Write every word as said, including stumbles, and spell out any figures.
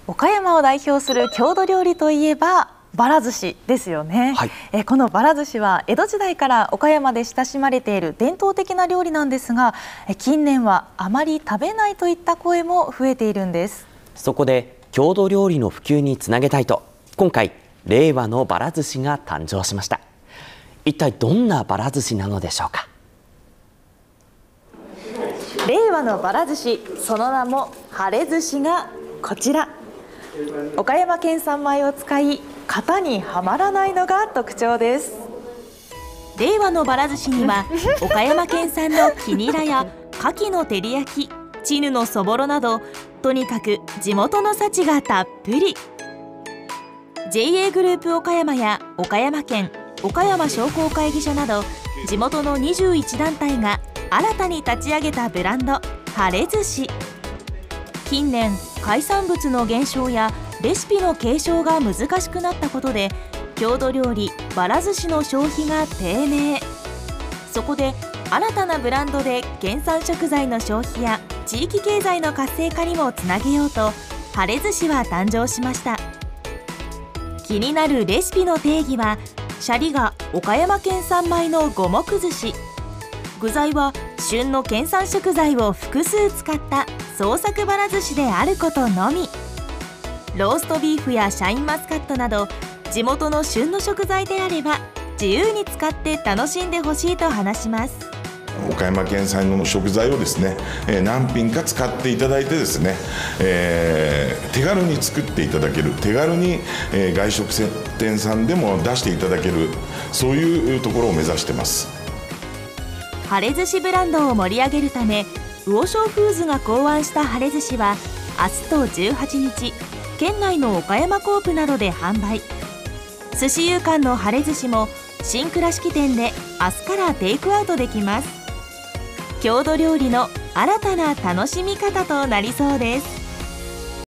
岡山を代表する郷土料理といえばばら寿司ですよね。はい、えこのばら寿司は江戸時代から岡山で親しまれている伝統的な料理なんですが、近年はあまり食べないといった声も増えているんです。 そこで郷土料理の普及につなげたいと、今回令和のばら寿司が誕生しました。一体どんなばら寿司なのでしょうか。 令和のばら寿司、その名も晴れ寿司がこちら。岡山県産米を使い、型にはまらないのが特徴です。 令和のばら寿司には岡山県産のキニラや牡蠣の照り焼き、チヌのそぼろなど、とにかく地元の幸がたっぷり。 ジェイエー グループ岡山や岡山県岡山商工会議所など地元のにじゅういち団体が新たに立ち上げたブランド晴れ寿司。近年海産物の減少やレシピの継承が難しくなったことで、郷土料理ばら寿司の消費が低迷。そこで新たなブランドで県産食材の消費や地域経済の活性化にもつなげようと晴れ寿司は誕生しました。気になるレシピの定義は、シャリが岡山県産米の五目寿司、具材は旬の県産食材を複数使った創作ばら寿司であることのみ。ローストビーフやシャインマスカットなど地元の旬の食材であれば自由に使って楽しんでほしいと話します。 岡山県産の食材をですね、何品か使っていただいてですね、えー、手軽に作っていただける、手軽に外食店さんでも出していただける、そういうところを目指してます。 晴れ寿司ブランドを盛り上げるため、魚商フーズが考案した晴れ寿司は明日とじゅうはちにち、県内の岡山コープなどで販売。寿司夕刊の晴れ寿司も新倉敷店で明日からテイクアウトできます。郷土料理の新たな楽しみ方となりそうです。